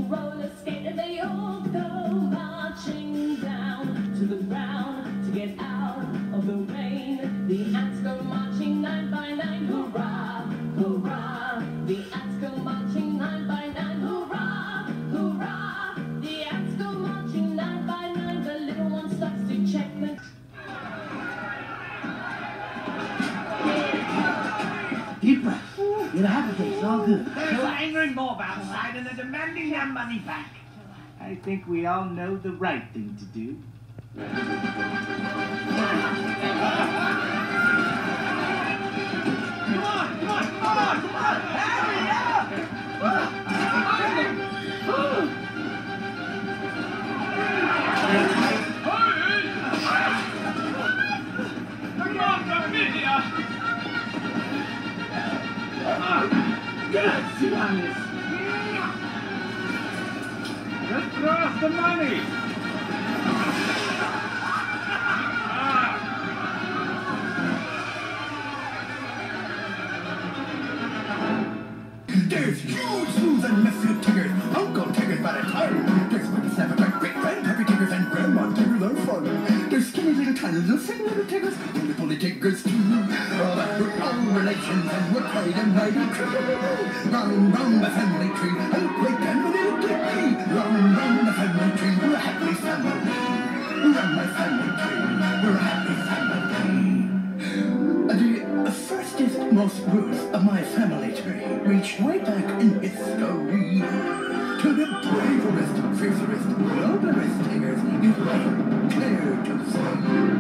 roller skate, and they all go marching down to the ground to get out of the rain. The ants go marching 9 by 9, hurrah, hurrah. The ants go marching 9 by 9, hurrah, hurrah. The ants go marching 9 by 9. The little one stops to check the... Deep breath. You'll have it, it's all good. There's an angry mob outside and they're demanding their money back. I think we all know the right thing to do. Come on! Hurry up! Grazie, Hannes. Let's throw us the money. There's huge smooth and nephew Tiggers, Uncle Tiggers by the time. There's whippersnapper, great-grandpappy Tiggers, and Grandma Tiggers are fun. There's skinny little tiny little skinny little Tiggers, bully Tiggers too. All that we're all relations and we're quite a mighty crew. Round the family tree, a great and a little dicky. Round the family tree, we're a happy family. Round my family tree, we're a happy family. The firstest, most roots of my family tree reach way back in history to the braverest, fiercerest, wilderest Tiggers is right clear to see.